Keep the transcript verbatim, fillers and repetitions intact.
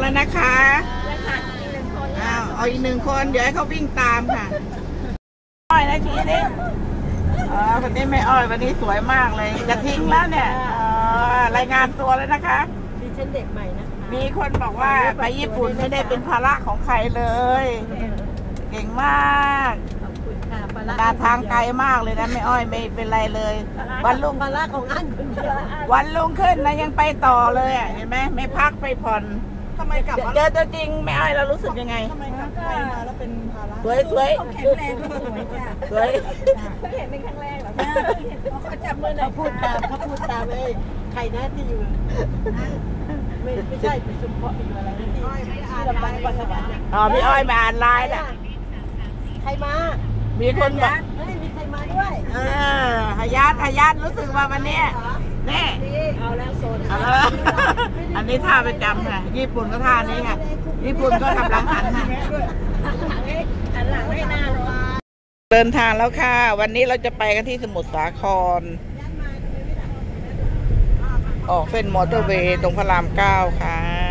แล้วนะคะอ้าวเอาอีกหนึ่งคนเดี๋ยวให้เขาวิ่งตามค่ะอ้อยนะทีนี้อ๋อวันนี้ไม่อ้อยวันนี้สวยมากเลยจะทิ้งแล้วเนี่ยรายงานตัวเลยนะคะดิฉันเด็กใหม่นะคะมีคนบอกว่าไปญี่ปุ่นไม่ได้เป็นภาระของใครเลยเก่งมากเดินทางไกลมากเลยนะไม่อ้อยไม่เป็นไรเลยวันรุ่งภาระของอันคนเดียววันรุ่งขึ้นนะยังไปต่อเลยอ่ะเห็นไหมไม่พักไปผ่อนทำไมกลับเจอตัวจริงไม่อ้อยเรารู้สึกยังไงทำไมกลับไปมาแล้วเป็นภาระสวยสวยแข็งแรงสวยจ้ะสวยเขาเห็นเป็นครั้งแรกเหรอเขาจับมือเขาพูดตามเขาพูดตามเลยใครนะที่อยู่ไม่ไม่ใช่เป็นชุมพรอยู่อะไรที่ที่ลำปางปัสสาวะอ๋อพี่อ้อยมาอ่านไลน์น่ะใครมามีคนบอกเฮ้ยมีใครมาด้วยเออหายาทหายาทรู้สึกว่าวันนี้นี่เอาแล้วโซนอันนี้ท่าประจำค่ะญี่ปุ่นก็ท่านี้ค่ะญี่ปุ่นก็ทำหลังหันค่ะหันหลังให้หน้าเดินทางแล้วค่ะวันนี้เราจะไปกันที่สมุทรสาครออกเส้นมอเตอร์เวย์ตรงพระรามเก้าค่ะ